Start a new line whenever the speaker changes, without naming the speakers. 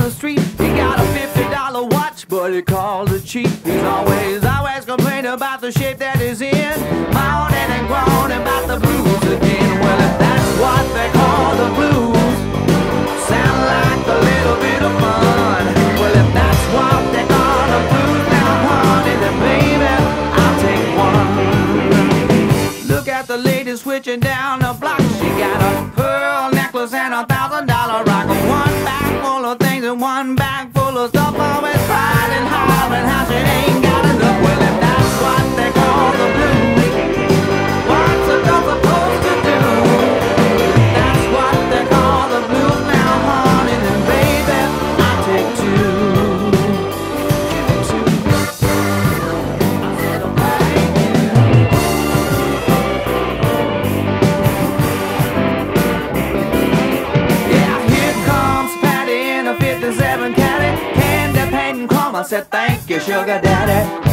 the street. He got a $50 watch, but he calls it cheap. He's always complaining about the shape that he's in, moaning and groaning about the blues again. Well, if that's what they call the blues, sound like a little bit of fun. Well, if that's what they call the blues, now honey, then baby, I'll take one. Look at the lady switching down the block. She got a pearl necklace and a $1,000 rock. One bag full of things and one bag full of stuff. Always crying and hollering how she ain't got enough. Well, if that's what they call the blues, what's a girl supposed to do? If that's what they call the blues, now honey, then baby, I'll take two. I said, okay. Yeah, here comes Patty in a 57 Caddy, candy painting chrome. I said, thank you, sugar daddy.